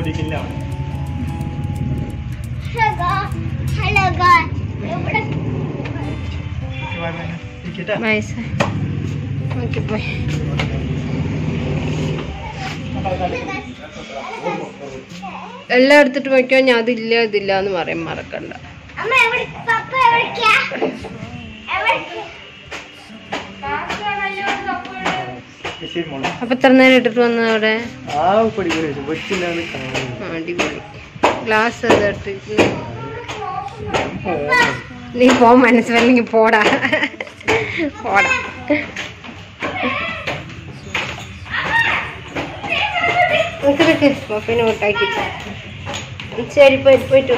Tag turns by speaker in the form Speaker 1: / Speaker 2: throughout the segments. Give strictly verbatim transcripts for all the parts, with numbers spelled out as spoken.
Speaker 1: എല്ലാം എടുത്തിട്ട് വയ്ക്കാൻ ഞാൻ അതില്ല ഇതില്ല എന്ന് പറയാൻ മറക്കണ്ട. അപ്പൊ എത്ര നേരം ഇട്ടിട്ട് വന്നത് അവിടെ? അടിപൊളി ഗ്ലാസ് നീ പോ, മനസ്സിലെങ്കിൽ പോടാ പോടാ. പപ്പിനെ ഒട്ടാക്കി ശരി പോയിട്ട് പോയിട്ട്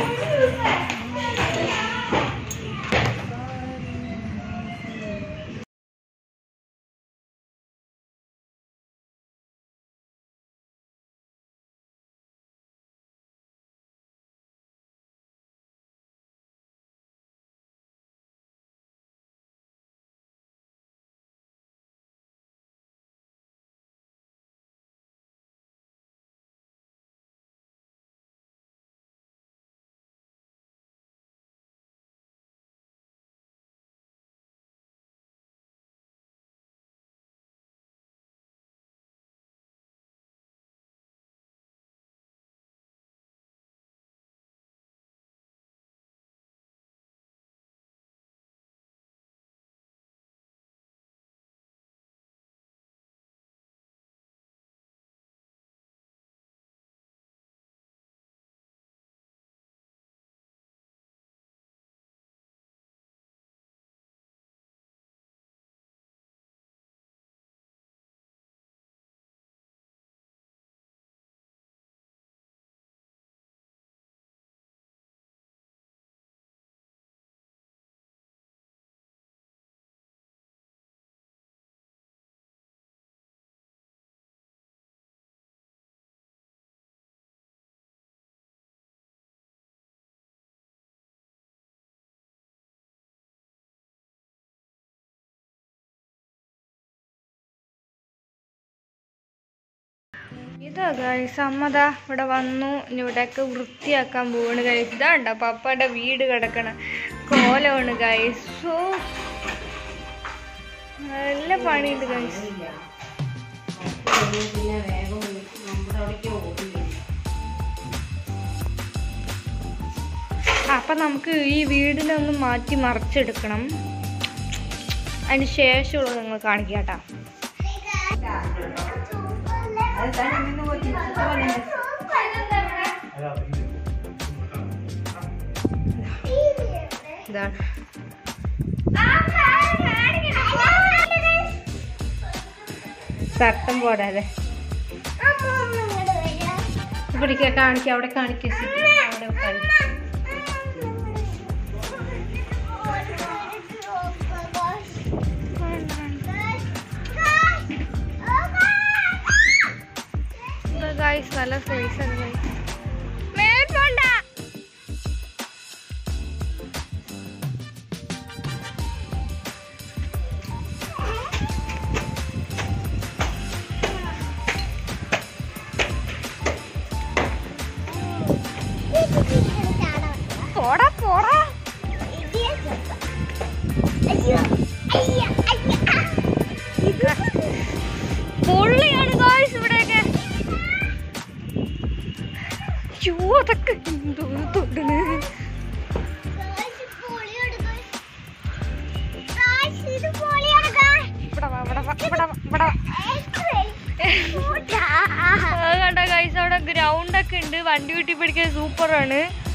Speaker 1: ഇതാ ഗൈസ് അമ്മതാ ഇവിടെ വന്നു. ഇവിടെയൊക്കെ വൃത്തിയാക്കാൻ പോവാണ് ഗൈസ്. ഇതാണ്ടോ പപ്പയുടെ വീട് കിടക്കണ കോലമാണ് ഗൈസ്. സോ നല്ല പണിയുണ്ട് ഗൈസ്. അപ്പം നമുക്ക് ഈ വീടിനെ ഒന്ന് മാറ്റി മറിച്ചെടുക്കണം. അതിന് ശേഷമുള്ളത് നിങ്ങൾ കാണിക്കാം കേട്ടോ. ഇതാണ് സർട്ടം പോടാതെ ഇവിടേക്ക് കാണിക്കാം. അവിടെ കാണിക്കാം. അവിടെ കാണിക്കാം. ഗൈസ് നല്ല സ്പേസാണ് ഗൈസ്. മേൽപോണ്ട പോടാ പോടാ. പൊള്ളിയാണ് ഗൈസ് ഇവിടെയൊക്കെ. അതൊക്കെ എന്തോ തൊടണ്. കണ്ട ഗൈസ് അവിടെ ഗ്രൗണ്ട് ഒക്കെ ഉണ്ട്. വണ്ടി വീട്ടി പിടിക്കാൻ സൂപ്പറാണ്.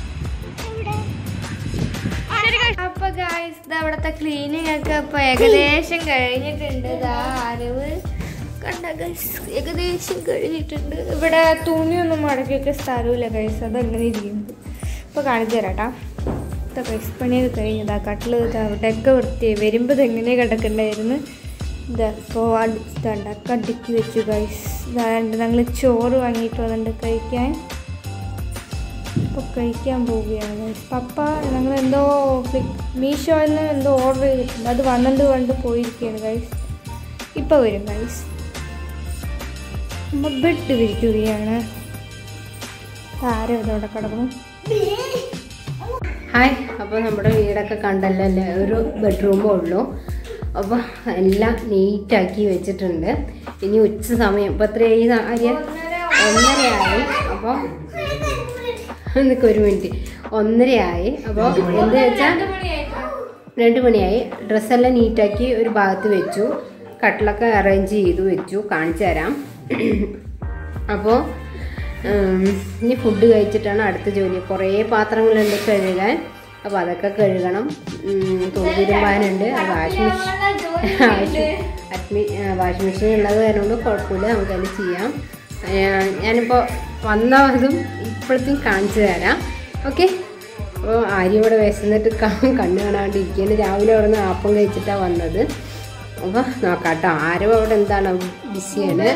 Speaker 1: അപ്പൊ ഗൈസ് അവിടത്തെ ക്ലീനിങ് ഒക്കെ ഇപ്പൊ ഏകദേശം കഴിഞ്ഞിട്ടുണ്ട്. ആരവ് കണ്ട ഗൈസ് ഏകദേശം കഴിഞ്ഞിട്ടുണ്ട്. ഇവിടെ തുണിയൊന്നും മടക്കിയൊക്കെ സ്ഥലമില്ല ഗൈസ്. അതങ്ങനെ ഇരിക്കുന്നത് ഇപ്പൊ കാണിച്ചു തരാട്ടാ. ഇതാ ഗൈസ് പണിയൊക്കെ കഴിഞ്ഞതാ. കട്ടില് അവിടെയൊക്കെ വൃത്തിയായി. വരുമ്പോൾ ഇതെങ്ങനെ കിടക്കണ്ടായിരുന്നു. ഇതാ ഇപ്പോൾ ഇതാണ്ടൊക്കെ അടുക്കി വെച്ചു ഗൈസ്. ഇതാണ്ട് ഞങ്ങൾ ചോറ് വാങ്ങിയിട്ട് വന്നിട്ട് കഴിക്കാൻ. ഇപ്പോൾ കഴിക്കാൻ പോവുകയാണ് ഗൈസ്. പപ്പ ഞങ്ങൾ എന്തോ മീഷോയിൽ നിന്ന് എന്തോ ഓർഡർ ചെയ്തിട്ടുണ്ട്. അത് വന്നിട്ട് കണ്ട് പോയിരിക്കുകയാണ് ഗൈസ്. ഇപ്പോൾ വരും ഗൈസ്. ബെഡ് വിരിക്കുകയാണ്. താരം ഇതോടെ കിടക്കണം.
Speaker 2: ഹായ്, അപ്പോൾ നമ്മുടെ വീടൊക്കെ കണ്ടല്ലോ അല്ലേ, ഒരു ബെഡ്റൂമേ ഉള്ളൂ. അപ്പോൾ എല്ലാം നീറ്റാക്കി വെച്ചിട്ടുണ്ട്. ഇനി ഉച്ച സമയം ഇപ്പോൾ എത്രയായി ആര്യ? ഒന്നരയായി. അപ്പോൾ എന്നൊക്കെ ഒരു മിനിറ്റ് ഒന്നരയായി. അപ്പോൾ എന്താ വെച്ചാൽ രണ്ട് മണിയായി. ഡ്രസ്സെല്ലാം നീറ്റാക്കി ഒരു ഭാഗത്ത് വെച്ചു, കട്ടിലൊക്കെ അറേഞ്ച് ചെയ്തു വെച്ചു. കാണിച്ചു തരാം. അപ്പോൾ ഇനി ഫുഡ് കഴിച്ചിട്ടാണ് അടുത്ത ജോലി. കുറേ പാത്രങ്ങളുണ്ട് കഴുകാൻ. അപ്പോൾ അതൊക്കെ കഴുകണം. തുണിതിരുമ്പാനുണ്ട്. വാഷിംഗ് മെഷീൻ വാഷിംഗ് മെഷീൻ ഉള്ളത് കാരണം കുഴപ്പമില്ല, നമുക്കത് ചെയ്യാം. ഞാനിപ്പോൾ വന്നതും ഇപ്പോഴത്തേക്കും കാണിച്ചു തരാം. ഓക്കെ. അപ്പോൾ ആര്യ ഇവിടെ വിശന്നിട്ട് കണ്ണ് കാണാണ്ടിരിക്കുകയാണ്. രാവിലെ അവിടെ നിന്ന് ആപ്പം കഴിച്ചിട്ടാണ് വന്നത്. അപ്പോൾ നോക്കാം കേട്ടോ. ആരും അവിടെ എന്താണ് ബിസിയാണ്.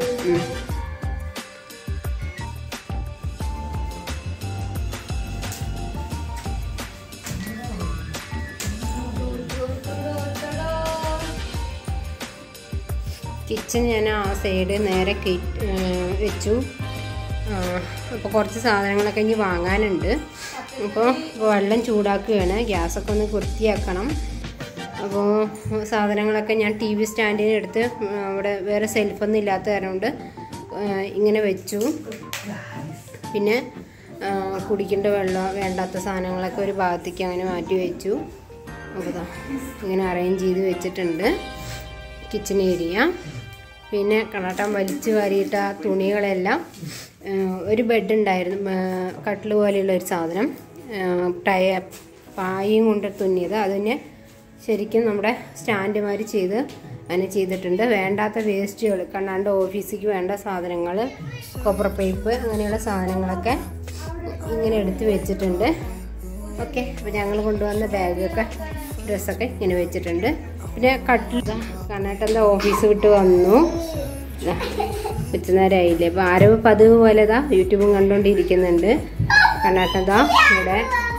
Speaker 2: കിച്ചൺ ഞാൻ ആ സൈഡ് നേരെ വെച്ചു. അപ്പോൾ കുറച്ച് സാധനങ്ങളൊക്കെ ഇനി വാങ്ങാനുണ്ട്. അപ്പോൾ വെള്ളം ചൂടാക്കുകയാണ്. ഗ്യാസൊക്കെ ഒന്ന് വൃത്തിയാക്കണം. അപ്പോൾ സാധനങ്ങളൊക്കെ ഞാൻ ടി വി സ്റ്റാൻഡിന് എടുത്ത് അവിടെ വേറെ സെൽഫൊന്നും ഇല്ലാത്ത കാരണം കൊണ്ട് ഇങ്ങനെ വെച്ചു. പിന്നെ കുടിക്കേണ്ട വെള്ളം വേണ്ടാത്ത സാധനങ്ങളൊക്കെ ഒരു ഭാഗത്തേക്ക് അങ്ങനെ മാറ്റി വെച്ചു. അപ്പോൾ ഇങ്ങനെ അറേഞ്ച് ചെയ്ത് വെച്ചിട്ടുണ്ട് കിച്ചൺ ഏരിയ. പിന്നെ കണാട്ടം വലിച്ചു വാരിയിട്ട തുണികളെല്ലാം ഒരു ബെഡ് ഉണ്ടായിരുന്നു, കട്ടിൽ പോലെയുള്ള ഒരു സാധനം, ടയ പായും കൊണ്ട് തുന്നിയത്. അതിനെ ശരിക്കും നമ്മുടെ സ്റ്റാൻഡ് മാതിരി ചെയ്ത് അങ്ങനെ ചെയ്തിട്ടുണ്ട്. വേണ്ടാത്ത വേസ്റ്റുകൾ, കണ്ണാണ്ട് ഓഫീസിലേക്ക് വേണ്ട സാധനങ്ങൾ, കൊപ്പർ പൈപ്പ് അങ്ങനെയുള്ള സാധനങ്ങളൊക്കെ ഇങ്ങനെ എടുത്ത് വെച്ചിട്ടുണ്ട്. ഓക്കെ. അപ്പോൾ ഞങ്ങൾ കൊണ്ടുവന്ന ബാഗൊക്കെ ഡ്രസ്സൊക്കെ ഇങ്ങനെ വെച്ചിട്ടുണ്ട്. പിന്നെ കട്ടിൽ കണ്ണാട്ടെന്താ ഓഫീസ് വിട്ട് വന്നു. ഉച്ചനേരമായില്ലേ. അപ്പോൾ ആരവ് പതിവ് പോലെ ഇതാ യൂട്യൂബും കണ്ടുകൊണ്ടിരിക്കുന്നുണ്ട്. കണ്ണാട്ടെന്താ ഇവിടെ.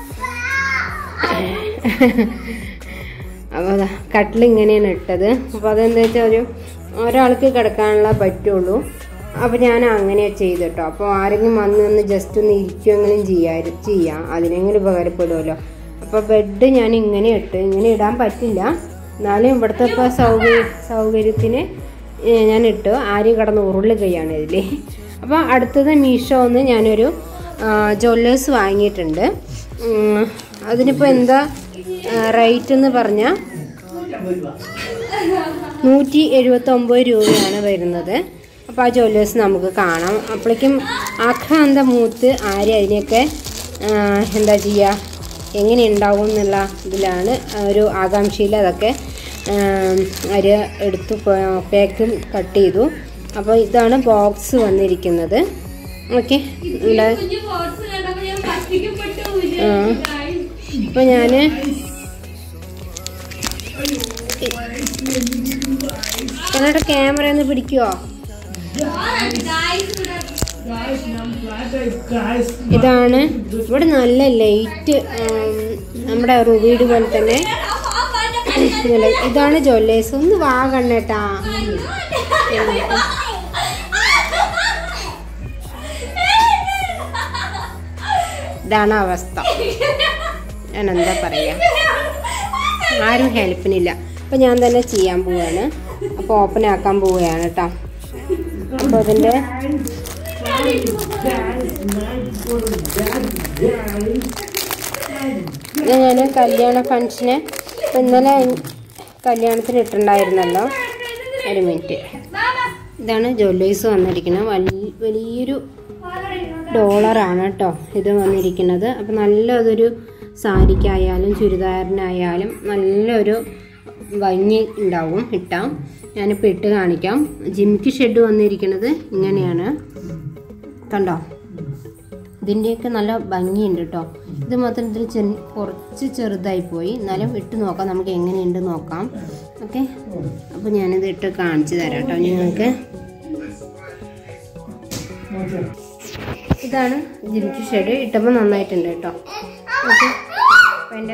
Speaker 2: അപ്പോൾ അതാ കട്ടിലിങ്ങനെയാണ് ഇട്ടത്. അപ്പോൾ അതെന്താ വെച്ചാൽ ഒരു ഒരാൾക്ക് കിടക്കാനുള്ള പറ്റുള്ളൂ. അപ്പോൾ ഞാൻ അങ്ങനെ ചെയ്തിട്ടോ. അപ്പോൾ ആരെങ്കിലും വന്ന് ഒന്ന് ജസ്റ്റ് ഒന്ന് ഇരിക്കുമെങ്കിലും ചെയ്യാൻ ചെയ്യാം അതിനെങ്കിലും ഉപകാരപ്പെടുമല്ലോ. അപ്പോൾ ബെഡ് ഞാൻ ഇങ്ങനെ ഇട്ട്, ഇങ്ങനെ ഇടാൻ പറ്റില്ല, എന്നാലും ഇവിടുത്തെ ഇപ്പോൾ സൗകര്യ സൗകര്യത്തിന് ഞാൻ ഇട്ടു. ആരും കിടന്ന് ഉരുളുകയാണ് ഇതിൽ. അപ്പോൾ അടുത്തത് മീഷോന്ന് ഞാനൊരു ജ്വല്ലേഴ്സ് വാങ്ങിയിട്ടുണ്ട്. അതിനിപ്പോൾ എന്താ റേറ്റ് എന്ന് പറഞ്ഞാൽ നൂറ്റി എഴുപത്തൊമ്പത് രൂപയാണ് വരുന്നത്. അപ്പോൾ ആ ജ്വല്ലേഴ്സ് നമുക്ക് കാണാം. അപ്പോഴേക്കും ആക്രാന്ത മൂത്ത് ആര് അതിനെയൊക്കെ എന്താ ചെയ്യുക, എങ്ങനെ ഉണ്ടാവും എന്നുള്ള ഇതിലാണ് ഒരു ആകാംക്ഷയിൽ അതൊക്കെ അരി എടുത്തു പാക്കും കട്ട് ചെയ്തു. അപ്പോൾ ഇതാണ് ബോക്സ് വന്നിരിക്കുന്നത്. ഓക്കെ. ഇവിടെ അപ്പോൾ ഞാൻ എന്നോട് ക്യാമറ ഒന്ന് പിടിക്കുമോ? ഇതാണ് ഇവിടെ നല്ല ലൈറ്റ്, നമ്മുടെ വീട് പോലെ തന്നെ ഇതാണ് ജ്വല്ലേഴ്സ്. ഒന്ന് വാ കണ്ണേട്ടാ. ഇതാണ് അവസ്ഥ. ഞാൻ എന്താ പറയാ, ആരും ഹെൽപ്പിനില്ല. അപ്പം ഞാൻ തന്നെ ചെയ്യാൻ പോവുകയാണ്. അപ്പോൾ ഓപ്പൺ ആക്കാൻ പോവുകയാണ് കേട്ടോ. അപ്പോൾ അതിൻ്റെ ഞാൻ കല്യാണ ഫംഗ്ഷന് ഇന്നലെ കല്യാണത്തിന് ഇട്ടുണ്ടായിരുന്നല്ലോ. ഒരു മിനിറ്റ്. ഇതാണ് ജ്വല്ലേഴ്സ് വന്നിരിക്കുന്നത്. വലിയ വലിയൊരു ഡോളറാണ് കേട്ടോ ഇത് വന്നിരിക്കുന്നത്. അപ്പം നല്ലതൊരു സാരിക്കായാലും ചുരിദാറിനായാലും നല്ലൊരു ഭംഗി ഉണ്ടാവും ഇട്ടാം. ഞാനിപ്പോൾ ഇട്ട് കാണിക്കാം. ജിമിക്ക് ഷെഡ് വന്നിരിക്കുന്നത് ഇങ്ങനെയാണ്, കണ്ടോ? ഇതിൻ്റെയൊക്കെ നല്ല ഭംഗിയുണ്ട് കേട്ടോ. ഇത് മാത്രം ഇതിൽ ചെ കുറച്ച് ചെറുതായിപ്പോയി, എന്നാലും ഇട്ട് നോക്കാം, നമുക്ക് എങ്ങനെയുണ്ട് നോക്കാം. ഓക്കെ. അപ്പോൾ ഞാനിത് ഇട്ട് കാണിച്ചു തരാം കേട്ടോ നിങ്ങൾക്ക്. ഇതാണ് ജിമിക്ക് ഷെഡ്. ഇട്ടപ്പോൾ നന്നായിട്ടുണ്ട് കേട്ടോ. ഓക്കെ. അപ്പം എൻ്റെ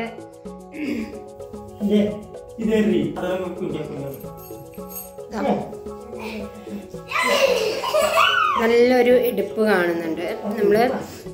Speaker 2: നല്ലൊരു ഇടുപ്പ് കാണുന്നുണ്ട്. നമ്മൾ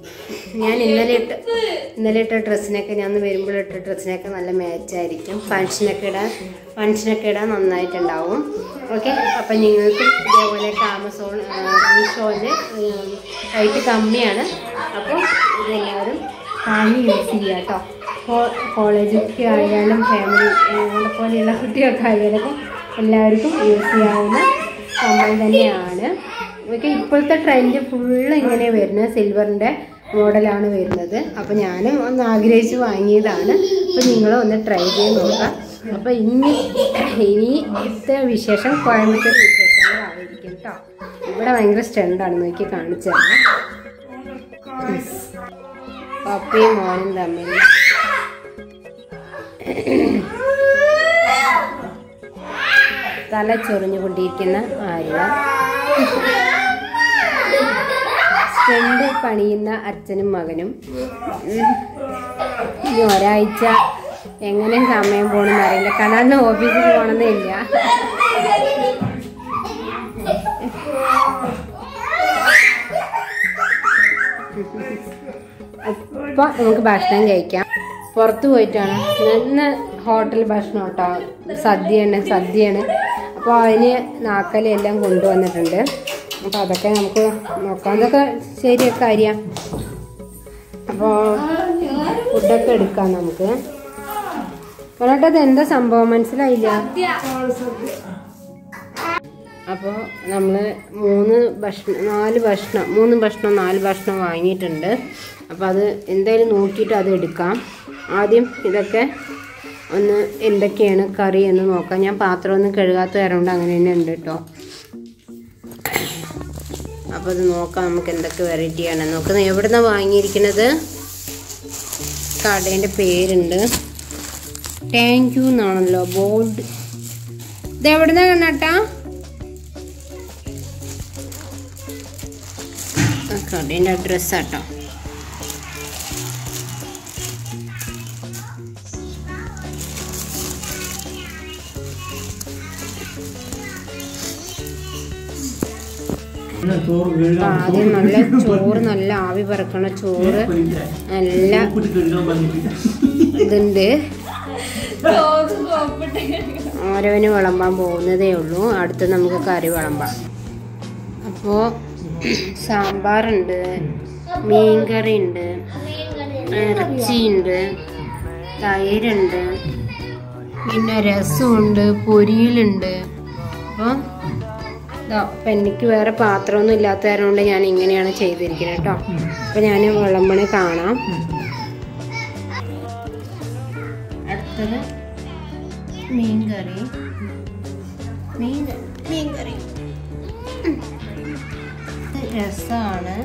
Speaker 2: ഞാൻ ഇന്നലെ ഇട്ട ഇന്നലെ ഇട്ട ഡ്രസ്സിനൊക്കെ ഞാൻ വരുമ്പോൾ ഇട്ട ഡ്രസ്സിനൊക്കെ നല്ല മാച്ചായിരിക്കും. ഫങ്ഷനൊക്കെ ഇടാൻ ഫങ്ഷനൊക്കെ ഇടാൻ നന്നായിട്ടുണ്ടാവും. ഓക്കെ, അപ്പം നിങ്ങൾക്ക് ഇതേപോലെ ആമസോൺ മീഷോയിൽ റേറ്റ് കമ്മിയാണ്. അപ്പോൾ ഇതെല്ലാവരും വാങ്ങി യൂസ് ചെയ്യുക കേട്ടോ. കോളേജൊക്കെ ആയാലും ഫാമിലി നമ്മളെ പോലെയുള്ള കുട്ടികൾക്ക് ആയാലും എല്ലാവർക്കും യൂസ് ചെയ്യാവുന്ന കമ്മൽ തന്നെയാണ്. ഓക്കെ, ഇപ്പോഴത്തെ ട്രെൻഡ് ഫുള്ള് ഇങ്ങനെ വരുന്നത് സിൽവറിൻ്റെ മോഡലാണ് വരുന്നത്. അപ്പോൾ ഞാനും ഒന്ന് ആഗ്രഹിച്ച് വാങ്ങിയതാണ്. അപ്പോൾ നിങ്ങളും ഒന്ന് ട്രൈ ചെയ്ത് നോക്കാം. അപ്പോൾ ഇനി ഇനിത്തെ വിശേഷം കോയമ്പത്തൂർ വിശേഷങ്ങളായിരിക്കും കേട്ടോ. ഇവിടെ ഭയങ്കര സ്റ്റണ്ടാണ്, നോക്കി കാണിച്ചു തന്നെ. പപ്പയും മോനും തമ്മിൽ തല ചൊറിഞ്ഞുകൊണ്ടിരിക്കുന്ന ആര്യ, സ്റ്റണ്ട് പണിയുന്ന അച്ഛനും മകനും. ഇനി ഒരാഴ്ച എങ്ങനെ സമയം പോകണമെന്ന് അറിയില്ല. കനാലിന് ഓഫീസിൽ പോകണമെന്നേ ഇല്ല. അപ്പോൾ നമുക്ക് ഭക്ഷണം കഴിക്കാം. പുറത്ത് പോയിട്ടാണ് നല്ല ഹോട്ടൽ ഭക്ഷണം കേട്ടോ. സദ്യയാണ് സദ്യയാണ് അപ്പോൾ അതിന് നാക്കല എല്ലാം കൊണ്ടുവന്നിട്ടുണ്ട്. അപ്പോൾ അതൊക്കെ നമുക്ക് നോക്കാം. അതൊക്കെ ശരിയൊക്കെ അറിയാം. അപ്പോൾ ഫുഡൊക്കെ എടുക്കാം നമുക്ക്. പറഞ്ഞിട്ട് അത് എന്താ സംഭവം മനസ്സിലായില്ല. അപ്പോൾ നമ്മൾ മൂന്ന് ഭക്ഷണം നാല് ഭക്ഷണം മൂന്ന് ഭക്ഷണം നാല് ഭക്ഷണം വാങ്ങിയിട്ടുണ്ട്. അപ്പോൾ അത് എന്തായാലും നോക്കിയിട്ട് അത് എടുക്കാം. ആദ്യം ഇതൊക്കെ ഒന്ന് എന്തൊക്കെയാണ് കറി എന്ന് നോക്കാം. ഞാൻ പാത്രമൊന്നും കഴുകാത്ത തരമുണ്ട്, അങ്ങനെ തന്നെ ഉണ്ട് കേട്ടോ. അപ്പോൾ അത് നോക്കാം നമുക്ക് എന്തൊക്കെ വെറൈറ്റിയാണ് നോക്കുന്നത്. എവിടെ നിന്നാണ് വാങ്ങിയിരിക്കുന്നത്? കടേൻ്റെ പേരുണ്ട്, താങ്ക് യു എന്നാണല്ലോ ബോർഡ്. ഇത് എവിടെ നിന്നാണ് കണ്ണാട്ടാ? കടേൻ്റെ അഡ്രസ്സാട്ടോ. ആദ്യം നല്ല ചോറ്, നല്ല ആവി പറക്കണ ചോറ്, നല്ല ഇതുണ്ട്. ഓരോന് വിളമ്പാൻ പോകുന്നതേ ഉള്ളൂ. അടുത്ത് നമുക്ക് കറി വിളമ്പാം. അപ്പോൾ സാമ്പാറുണ്ട്, മീൻകറി ഉണ്ട്, ഇറച്ചിയുണ്ട്, തൈരുണ്ട്, പിന്നെ രസമുണ്ട്, പൊരിയലുണ്ട്. അപ്പോൾ അപ്പം എനിക്ക് വേറെ പാത്രമൊന്നും ഇല്ലാത്ത കാരണം കൊണ്ട് ഞാൻ ഇങ്ങനെയാണ് ചെയ്തിരിക്കുന്നത് കേട്ടോ. അപ്പം ഞാൻ വിളമ്പണി കാണാം. അടുത്തത് മീൻകറി മീൻ മീൻകറി രസമാണ്.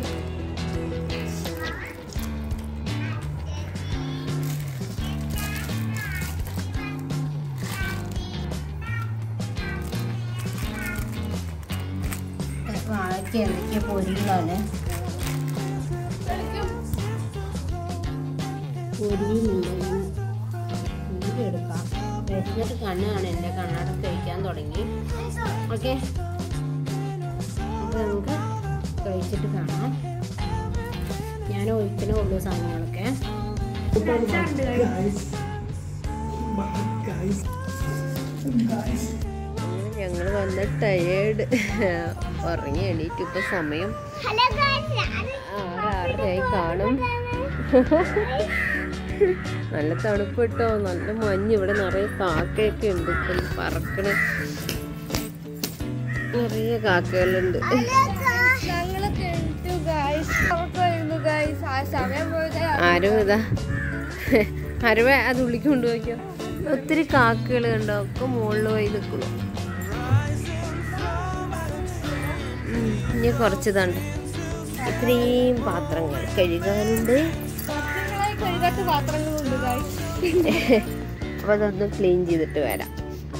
Speaker 2: വാഴയ്ക്ക എന്തൊക്കെയാ പൊരികളാണ്. പൊരിയിലുണ്ട്, എടുക്കാം. വിശന്നിട്ട് കണ്ണാണ് എൻ്റെ കണ്ണാടം കഴിക്കാൻ തുടങ്ങി. ഓക്കെ, അപ്പോൾ നമുക്ക് കഴിച്ചിട്ട് കാണാം. ഞാൻ ഒഴിക്കണേ ഉള്ളൂ സാധനങ്ങളൊക്കെ. ഞങ്ങൾ വന്ന ടയേർഡ് ഉറങ്ങി എണീറ്റ്. ഇപ്പം സമയം ആറാറരയായി കാണും. നല്ല തണുപ്പ് കേട്ടോ, നല്ല മഞ്ഞ്. ഇവിടെ നിറയെ കാക്കയൊക്കെ ഉണ്ട്, ഇപ്പം പറക്കണ നിറയെ കാക്കകളുണ്ട്. ആരും ഇതാ ആരും അത് ഉള്ളിക്ക് കൊണ്ടുപോയിക്കോ. ഒത്തിരി കാക്കകൾ കണ്ടോ, ഒക്കെ മുകളിൽ പോയി നിൽക്കുന്നു. ഇനി കുറച്ചതുണ്ട്. ഇത്രയും പാത്രങ്ങൾ കഴുകാനുണ്ട്. അപ്പൊ അതൊന്ന് ക്ലീൻ ചെയ്തിട്ട് വരാം.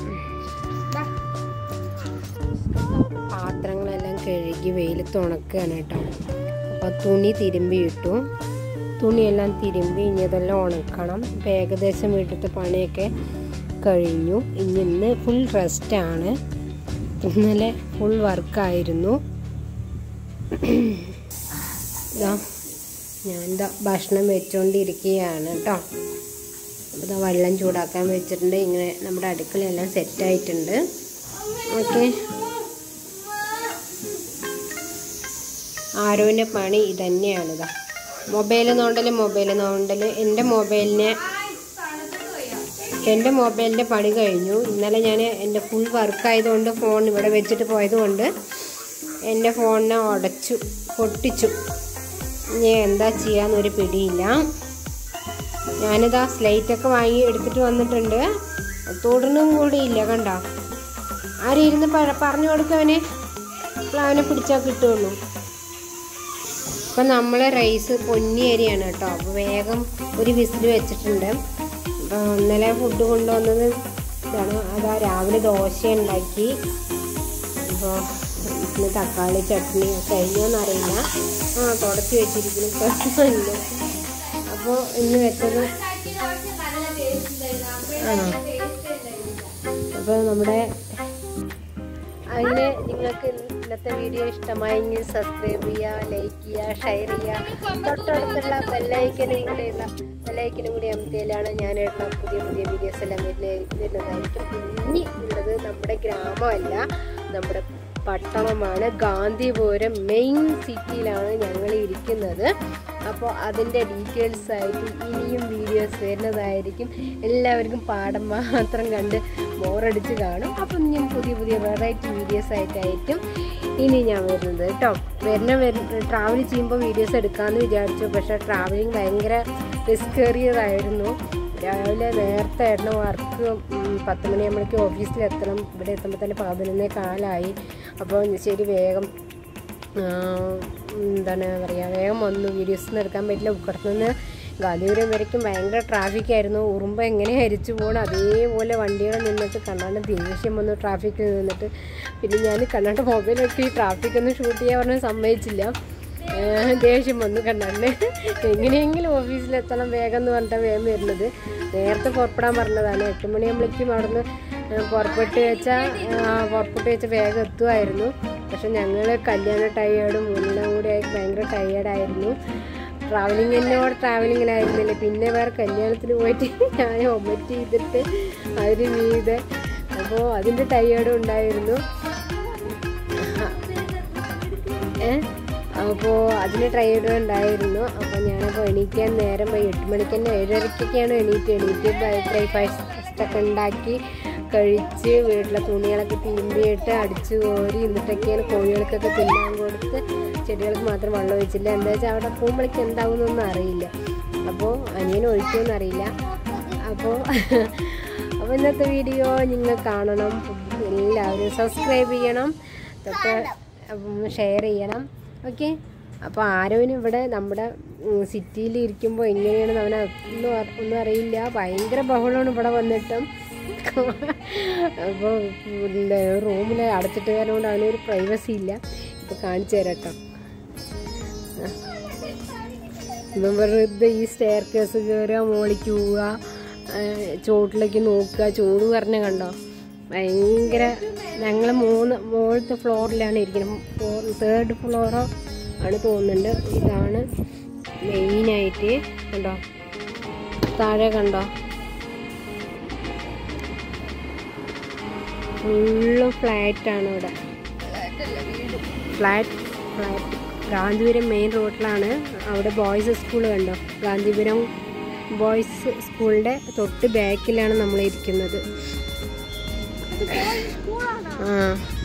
Speaker 2: പാത്രങ്ങളെല്ലാം കഴുകി വെയിലത്ത് ഉണക്കുകയാണ് കേട്ടോ. അപ്പോൾ തുണി തിരുമ്പി ഇട്ടു. തുണിയെല്ലാം തിരുമ്പി ഇനി അതെല്ലാം ഉണക്കണം. ഇപ്പം ഏകദേശം വീട്ടിലത്തെ പണിയൊക്കെ കഴിഞ്ഞു. ഇനി ഇന്ന് ഫുൾ റെസ്റ്റാണ്. ഇന്നലെ ഫുൾ വർക്കായിരുന്നു. ഞാൻ എന്താ ഭക്ഷണം വെച്ചുകൊണ്ടിരിക്കുകയാണ് കേട്ടോ. അപ്പോൾ ഇതാ വെള്ളം ചൂടാക്കാൻ വെച്ചിട്ടുണ്ട്. ഇങ്ങനെ നമ്മുടെ അടുക്കളയെല്ലാം സെറ്റായിട്ടുണ്ട്. ഓക്കെ, ആരോൻ്റെ പണി ഇതന്നെയാണ്. ഇതാ മൊബൈൽ നോണ്ടൽ മൊബൈൽ നോണ്ടൽ എൻ്റെ മൊബൈലിനെ എൻ്റെ മൊബൈലിൻ്റെ പണി കഴിഞ്ഞു. ഇന്നലെ ഞാൻ എൻ്റെ ഫുൾ വർക്കായതുകൊണ്ട് ഫോൺ ഇവിടെ വെച്ചിട്ട് പോയതുകൊണ്ട് എൻ്റെ ഫോണിനെ ഉടച്ചു പൊട്ടിച്ചു. ഇനി എന്താ ചെയ്യാന്നൊരു പിടിയില്ല. ഞാനിതാ സ്ലൈറ്റൊക്കെ വാങ്ങി എടുത്തിട്ട് വന്നിട്ടുണ്ട്. തൊടണും കൂടിയില്ല. കണ്ടോ, ആരും ഇരുന്ന് പറഞ്ഞു കൊടുക്കവനെ, അപ്പോൾ അവനെ പിടിച്ചാൽ കിട്ടുള്ളൂ. അപ്പം നമ്മൾ റൈസ് പൊന്നി അരിയാണ് കേട്ടോ. അപ്പോൾ വേഗം ഒരു വിസിൽ വെച്ചിട്ടുണ്ട്. അപ്പോൾ ഇന്നലെ ഫുഡ് കൊണ്ടുവന്നത് ഇതാണ്. അതാ രാവിലെ ദോശ ഉണ്ടാക്കി. അപ്പോൾ ഇന്ന് തക്കാളി ചട്നി കഴിഞ്ഞോന്നറിയില്ല. ആ തുടച്ച് വെച്ചിരിക്കുന്നു കുഴപ്പമില്ല. അപ്പോൾ ഇന്ന് വെച്ചത് ആ അപ്പോൾ നമ്മുടെ അങ്ങനെ നിങ്ങൾക്ക് ഇന്നത്തെ വീഡിയോ ഇഷ്ടമായെങ്കിൽ സബ്സ്ക്രൈബ് ചെയ്യുക, ലൈക്ക് ചെയ്യുക, ഷെയർ ചെയ്യുക. തൊട്ടടുത്തുള്ള ബെല്ലൈക്കനും കൂടെയുള്ള ബെല്ലൈക്കനും കൂടി അമർത്തിയാലാണ് ഞാൻ ഇടുന്ന പുതിയ പുതിയ വീഡിയോസ് എല്ലാം വരുന്നതായിരിക്കും. ഇനി ഉള്ളത് നമ്മുടെ ഗ്രാമമല്ല, നമ്മുടെ പട്ടണമാണ്. ഗാന്ധിപുരം മെയിൻ സിറ്റിയിലാണ് ഞങ്ങൾ ഇരിക്കുന്നത്. അപ്പോൾ അതിൻ്റെ ഡീറ്റെയിൽസ് ആയിട്ട് ഇനിയും വീഡിയോസ് വരുന്നതായിരിക്കും. എല്ലാവർക്കും പാഠം മാത്രം കണ്ട് ബോറടിച്ച് കാണും. അപ്പം ഞാൻ പുതിയ പുതിയ വെറൈറ്റി വീഡിയോസ് ആയിട്ടായിരിക്കും ഇനി ഞാൻ വരുന്നത് കേട്ടോ. വരുന്ന വരുന്ന ട്രാവൽ ചെയ്യുമ്പോൾ വീഡിയോസ് എടുക്കാമെന്ന് വിചാരിച്ചു. പക്ഷേ ട്രാവലിങ് ഭയങ്കര റിസ്ക്കേറിയതായിരുന്നു. രാവിലെ നേരത്തെ ആയിരുന്നു വർക്ക്. പത്ത് മണിയാകുമ്പോഴേക്കും ഓഫീസിലെത്തണം. ഇവിടെ എത്തുമ്പോൾ തന്നെ പതിനൊന്നേ കാലായി. അപ്പോൾ ശരി വേഗം എന്താണ് പറയുക, വേഗം വന്നു. വീഡിയോസൊന്നും എടുക്കാൻ പറ്റില്ല. ഉക്കടത്തുനിന്ന് ഗാന്ധിപുരം വരയ്ക്കും ഭയങ്കര ട്രാഫിക്കായിരുന്നു. ഉറുമ്പ് എങ്ങനെ ഹരിച്ചു പോകണം അതേപോലെ വണ്ടികൾ നിന്നിട്ട് കണ്ണാണ്ട് ദേഷ്യം വന്നു ട്രാഫിക്കിൽ നിന്നിട്ട്. പിന്നെ ഞാൻ കണ്ണാണ്ട് മൊബൈലൊക്കെ ഈ ട്രാഫിക്കൊന്നും ഷൂട്ട് ചെയ്യാൻ പറഞ്ഞാൽ സമ്മതിച്ചില്ല. ദേഷ്യം വന്നു കണ്ണാണ്ട്. എങ്ങനെയെങ്കിലും ഓഫീസിലെത്തണം വേഗം എന്ന് പറഞ്ഞിട്ടാണ് വേഗം വരുന്നത്. നേരത്തെ പുറപ്പെടാൻ പറഞ്ഞതാണ്. എട്ട് മണിയാകുമ്പോഴേക്കും അവിടെ നിന്ന് പുറപ്പെട്ട് വെച്ചാൽ പുറപ്പെട്ട് വെച്ചാൽ വേഗം എത്തുമായിരുന്നു. പക്ഷെ ഞങ്ങൾ കല്യാണ ടയേർഡും എല്ലാം കൂടി ആയി ഭയങ്കര ടയേർഡായിരുന്നു. ട്രാവലിംഗ് എന്നോട് ട്രാവലിങ്ങിനായിരുന്നില്ല. പിന്നെ വേറെ കല്യാണത്തിന് പോയിട്ട് ഞാൻ ഒമറ്റ് ചെയ്തിട്ട് അതിന് വീട്. അപ്പോൾ അതിൻ്റെ ടയേർഡും ഉണ്ടായിരുന്നു. ഏ അപ്പോൾ അതിന് ടയേർഡും ഉണ്ടായിരുന്നു. അപ്പോൾ ഞാനപ്പോൾ എണീക്കാൻ നേരം പോയി. എട്ട് മണിക്ക് തന്നെ ഏഴരയ്ക്കൊക്കെയാണ് എണീറ്റ് എണീറ്റ് ബ്രേക്ക്ഫാസ്റ്റൊക്കെ ഉണ്ടാക്കി കഴിച്ച് വീട്ടിലെ തുണികളൊക്കെ തിരുമ്പിയിട്ട് അടിച്ച് കോരി എന്നിട്ടൊക്കെയാണ് കോഴികൾക്കൊക്കെ തിന്നാൻ കൊടുത്ത്. ചെടികൾക്ക് മാത്രം വെള്ളം ഒഴിച്ചില്ല. എന്താ വെച്ചാൽ അവിടെ പോകുമ്പോഴേക്ക് എന്താവുന്നൊന്നും അറിയില്ല. അപ്പോൾ അനിയൻ ഒഴിക്കുമെന്ന് അറിയില്ല. അപ്പോൾ അപ്പോൾ ഇന്നത്തെ വീഡിയോ നിങ്ങൾ കാണണം. എല്ലാവരും സബ്സ്ക്രൈബ് ചെയ്യണം, തൊട്ട് ഷെയർ ചെയ്യണം. ഓക്കെ, അപ്പോൾ ആരോനും ഇവിടെ നമ്മുടെ സിറ്റിയിൽ ഇരിക്കുമ്പോൾ എങ്ങനെയാണെന്ന് അവനെ ഒന്നും ഒന്നും അറിയില്ല. ഭയങ്കര ബഹളമാണ് ഇവിടെ വന്നിട്ടും. അപ്പോൾ റൂമിൽ അടച്ചിട്ട് കാരണം അവനൊരു പ്രൈവസി ഇല്ല. ഇപ്പോൾ കാണിച്ചു തരാം കേട്ടോ. ഇപ്പം വെറുതെ ഈ സ്റ്റെയർ കേസ് കയറുക, മുകളിലേക്ക് പോവുക, ചോട്ടിലേക്ക് നോക്കുക. ചൂട് പറഞ്ഞ കണ്ടോ ഭയങ്കര. ഞങ്ങൾ മൂന്ന് മുകളിലത്തെ ഫ്ലോറിലാണ് ഇരിക്കുന്നത്. ഫോർ തേർഡ് ഫ്ലോറോ ആണ് തോന്നുന്നുണ്ട്. ഇതാണ് മെയിനായിട്ട്. കണ്ടോ താഴെ കണ്ടോ ഫുള്ളും ഫ്ലാറ്റാണ് ഇവിടെ. ഫ്ലാറ്റ് ഫ്ലാറ്റ് ഗാന്ധിപുരം മെയിൻ റോഡിലാണ്. അവിടെ ബോയ്സ് സ്കൂൾ കണ്ടോ. ഗാന്ധിപുരം ബോയ്സ് സ്കൂളിൻ്റെ തൊട്ട് ബാക്കിലാണ് നമ്മൾ ഇരിക്കുന്നത്. ആ